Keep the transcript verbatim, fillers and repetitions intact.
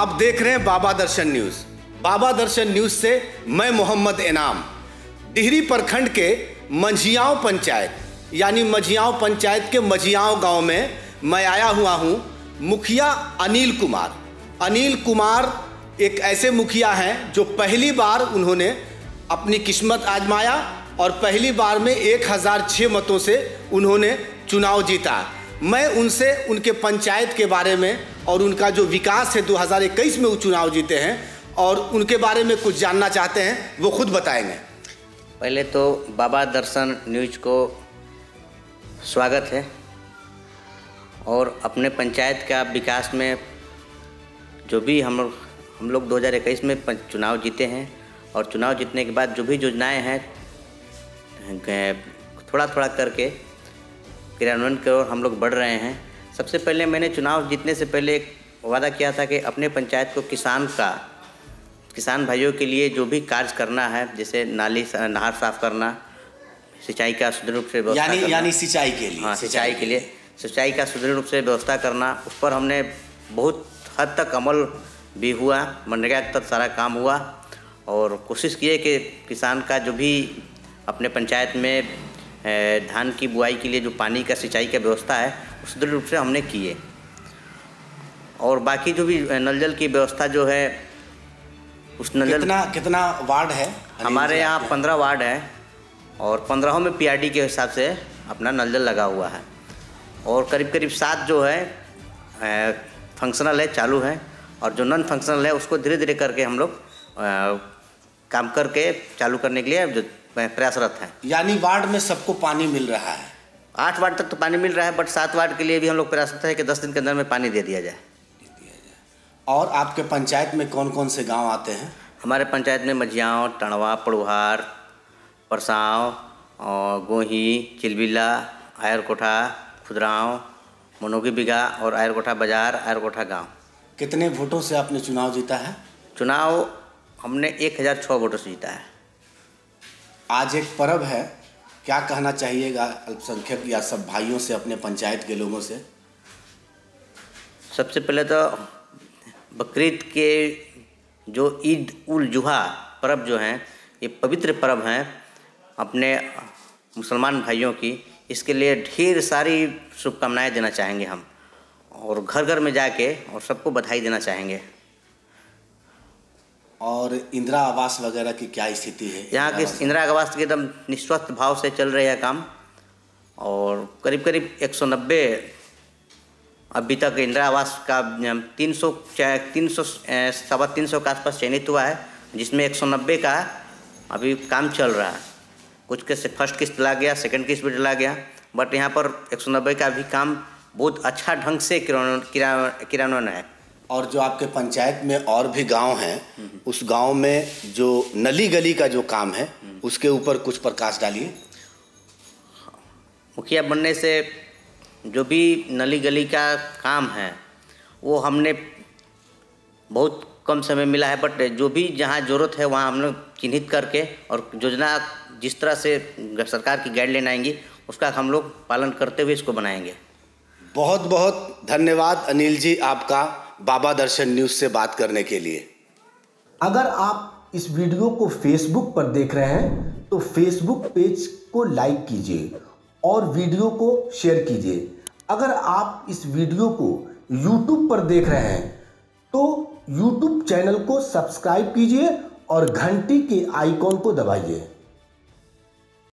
आप देख रहे हैं बाबा दर्शन न्यूज। बाबा दर्शन न्यूज से मैं मोहम्मद इनाम। डिहरी प्रखंड के मंझियाओं पंचायत यानी मंझियाओं पंचायत के मंझियाओं गांव में मैं आया हुआ हूं। मुखिया अनिल कुमार अनिल कुमार एक ऐसे मुखिया हैं जो पहली बार उन्होंने अपनी किस्मत आजमाया और पहली बार में एक हज़ार छः मतों से उन्होंने चुनाव जीता। मैं उनसे उनके पंचायत के बारे में और उनका जो विकास है दो हज़ार इक्कीस में वो चुनाव जीते हैं और उनके बारे में कुछ जानना चाहते हैं, वो खुद बताएंगे। पहले तो बाबा दर्शन न्यूज को स्वागत है और अपने पंचायत का विकास में जो भी हम लोग हम लोग दो हज़ार इक्कीस में चुनाव जीते हैं और चुनाव जीतने के बाद जो भी योजनाएं हैं थोड़ा थोड़ा करके क्रियान्वयन की ओर हम लोग बढ़ रहे हैं। सबसे पहले मैंने चुनाव जीतने से पहले एक वादा किया था कि अपने पंचायत को किसान का किसान भाइयों के लिए जो भी कार्य करना है, जैसे नाली नहर साफ करना, सिंचाई का सुदृढ़ रूप से व्यवस्था यानी करना, यानी सिंचाई के लिए हाँ सिंचाई के लिए सिंचाई का सुदृढ़ रूप से व्यवस्था करना, उस पर हमने बहुत हद तक अमल भी हुआ। मनरेगा तक सारा काम हुआ और कोशिश की है कि किसान का जो भी अपने पंचायत में धान की बुआई के लिए जो पानी का सिंचाई का व्यवस्था है उस सुदृढ़ रूप से हमने की है। और बाकी जो भी नल जल की व्यवस्था जो है उस नल जल कितना कितना वार्ड है हमारे यहाँ पंद्रह वार्ड है और पंद्रहों में पीआरडी के हिसाब से अपना नल जल लगा हुआ है और करीब करीब सात जो है फंक्शनल है, चालू है, और जो नॉन फंक्शनल है उसको धीरे धीरे करके हम लोग काम करके चालू करने के लिए जो प्रयासरत है। यानी वार्ड में सबको पानी मिल रहा है? आठ वार्ड तक तो पानी मिल रहा है, बट सात वार्ड के लिए भी हम लोग प्रयासरत है कि दस दिन के अंदर में पानी दे दिया जाए। और आपके पंचायत में कौन कौन से गांव आते हैं? हमारे पंचायत में मझियाओं, टणवा, पड़ुहार, परसाव, गोही, चिलबिला, आयरकोठा, खुदराव, मनोगी बिगा और आयरकोठा बाजार, आयरकोठा गाँव। कितने वोटों से आपने चुनाव जीता है? चुनाव हमने एक हज़ार छः वोटों से जीता है। आज एक पर्व है, क्या कहना चाहिएगा अल्पसंख्यक या सब भाइयों से, अपने पंचायत के लोगों से? सबसे पहले तो बकरीद के जो ईद उल जुहा पर्व जो हैं, ये पवित्र पर्व हैं अपने मुसलमान भाइयों की। इसके लिए ढेर सारी शुभकामनाएं देना चाहेंगे हम और घर घर में जाके और सबको बधाई देना चाहेंगे। और इंदिरा आवास वगैरह की क्या स्थिति है? यहाँ के इंदिरा आवास के एकदम निस्वार्थ भाव से चल रहे हैं काम और करीब करीब एक सौ नब्बे अभी तक इंदिरा आवास का तीन सौ तीन सौ सवा तीन सौ के आसपास चयनित हुआ है, जिसमें एक सौ नब्बे का अभी काम चल रहा है। कुछ के से फर्स्ट किस्त ला गया, सेकंड किस्त भी डला गया, बट यहाँ पर एक सौ नब्बे का भी काम बहुत अच्छा ढंग से क्रियान्वयन है। और जो आपके पंचायत में और भी गांव हैं, उस गांव में जो नली गली का जो काम है उसके ऊपर कुछ प्रकाश डालिए। मुखिया बनने से जो भी नली गली का काम है वो हमने बहुत कम समय मिला है, बट जो भी जहां ज़रूरत है वहां हम लोग चिन्हित करके और योजना जिस तरह से सरकार की गाइडलाइन आएंगी उसका हम लोग पालन करते हुए इसको बनाएंगे। बहुत बहुत धन्यवाद अनिल जी आपका बाबा दर्शन न्यूज़ से बात करने के लिए। अगर आप इस वीडियो को फेसबुक पर देख रहे हैं तो फेसबुक पेज को लाइक कीजिए और वीडियो को शेयर कीजिए। अगर आप इस वीडियो को यूट्यूब पर देख रहे हैं तो यूट्यूब चैनल को सब्सक्राइब कीजिए और घंटी के आइकॉन को दबाइए।